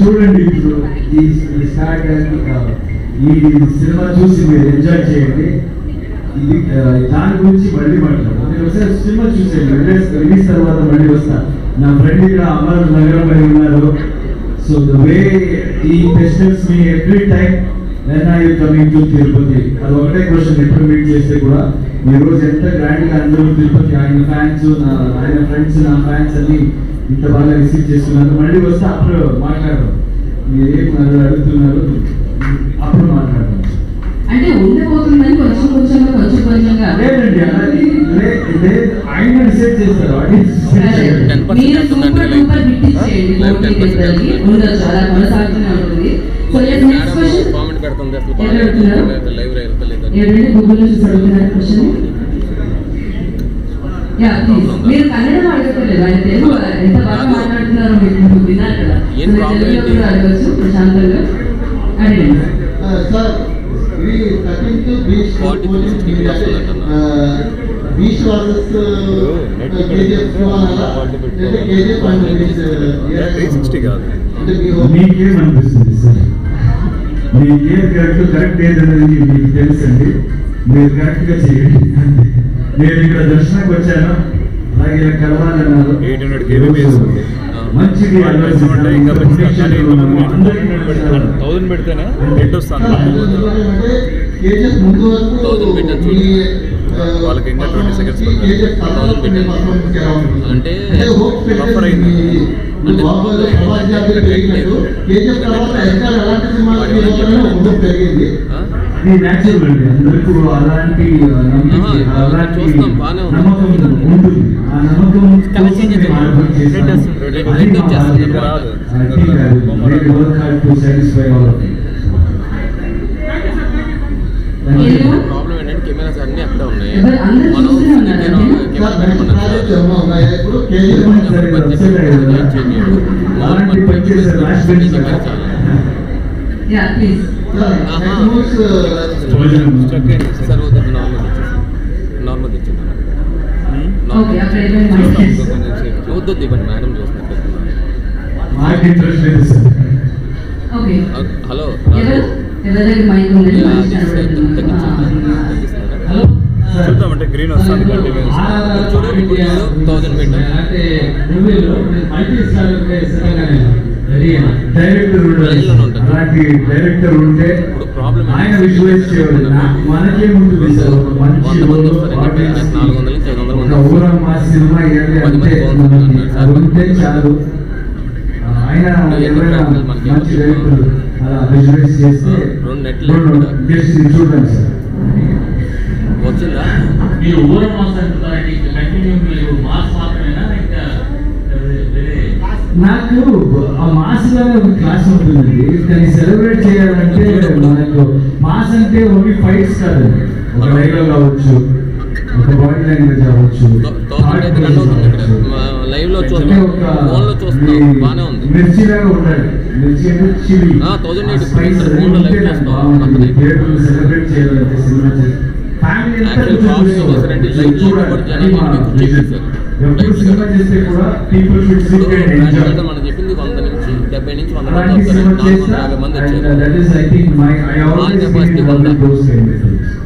చూడండి ఇప్పుడు ఈ స్టార్ట్ ఈ సినిమా చూసి మీరు ఎంజాయ్ చేయండి. ఇది దాని గురించి మళ్ళీ మాట్లాడతాను. నేను ఒకసారి సినిమా చూసాను, రిలీజ్ తర్వాత మళ్ళీ వస్తా. నా ఫ్రెండ్ ఇక్కడ అమర్ నగరం పై ఉన్నారు. సో ద వే ఈ ఫెస్టివల్స్ మీ every time when are you coming to Tirupati, అది ఒకటే క్వశ్చన్ ఎప్పుడు మీట్ చేస్తే కూడా ఈ రోజు ఎంత గ్రాండ్ గా అందరూ తిరుపతి ఆయన ఫ్యాన్స్ ఆయన ఫ్రెండ్స్ నా ఫ్యాన్స్ అని ఇంత బాగా రిసీవ్ చేస్తున్నారు. మళ్ళీ వస్తే అప్పుడు మాట్లాడదాం. మీరు ఏం అడుగుతున్నారు అప్పుడు మాట్లాడదాం. అంటే ఉండబోతుందని కొంచెం కొంచెంగా లేదండి, లేదు ఆయన డిసైడ్ చేస్తారు. మీరు సూపర్ డూపర్ హిట్ ఇచ్చేయండి, ఉండొచ్చు అలా కొనసాగుతూనే ఉంటుంది. సో నెక్స్ట్ క్వశ్చన్ ఎవరైనా గూగుల్ లో చూసి అడుగుతున్నారు క్వశ్చన్. Yeah please. మీరు కన్నడ అడగట్లేదు, ఆయన తెలుగు ఎంత బాగా మాట్లాడుతున్నారో మీకు విన్నారు కదా, తెలుగులో కూడా అడగచ్చు ప్రశాంతంగా. అడగండి sir. We continue to beach beach versus KGF KGF and beach 360 కాదు. మీకేం అనిపిస్తుంది సార్? మీకేం కరెక్ట్ ఏదనేది మీకు తెలుసండి, మీరు కరెక్ట్ గా చేయండి. నేను ఇక్కడ దర్శనానికి వచ్చాను, అలాగే ఇలా కలవాలన్నారు. 800 kbps మంచిది ఇంకా 1000 పెడితేనే నెట్ వస్తుంది. వాళ్ళకి ఇంకా 20 seconds అంటే బఫర్ అయింది. అంటే న్యాచురల్ అండి, అందరికీ అలాంటి చూస్తాం బాగానే ఉంది. ఉంటుంది. ఆ నమ్మకం ప్రాబ్లం ఏంటంటే కెమెరాస్ అన్ని అక్కడే ఉన్నాయి. నార్మల్ ఇచ్చింది వద్దు ఇవ్వండి మేడం చూస్తున్నారు. హలో చూద్దామంటే గ్రీన్ వస్తుంది. చూడండి ఇప్పుడు 1000 పెట్టాం. డైరెక్టర్ ఉంటే ఆయన విజువలైజ్ చేయాలి. మనకేముంటుంది సార్, ఒక మంచి ఊరం మా సినిమా అంటే ఉంటే చాలు. ఆయన ఎవరైనా మంచి డైరెక్టర్ అలా విజువలైజ్ చేస్తే చూడండి సార్. వచ్చిందా మీరు ఊరం మాస్ అంటున్నారండి, కంటిన్యూ మీరు మాస్ మాత్రమేనా ఇంకా నాకు ఆ మాస్ లోనే ఒక క్లాస్ ఉంటుందండి. కానీ సెలబ్రేట్ చేయాలంటే మనకు మాస్ అంటే ఓన్లీ ఫైట్స్ కాదండి, ఒక డైలాగ్ అవ్వచ్చు, ఒక బాడీ లాంగ్వేజ్ అవ్వచ్చు, లైవ్ లో చూస్తాం, ఫోన్ లో చూస్తాం, బాగానే ఉంది. మిర్చి లాగా ఉండాలి. మిర్చి అంటే చిల్లీ 1080 సెలబ్రేట్ చేయాలంటే సినిమా ఫ్యామిలీ మనం చెప్పింది 100 నుంచి 70 నుంచి 100 మంది వచ్చారు. కెపాసిటీ 100.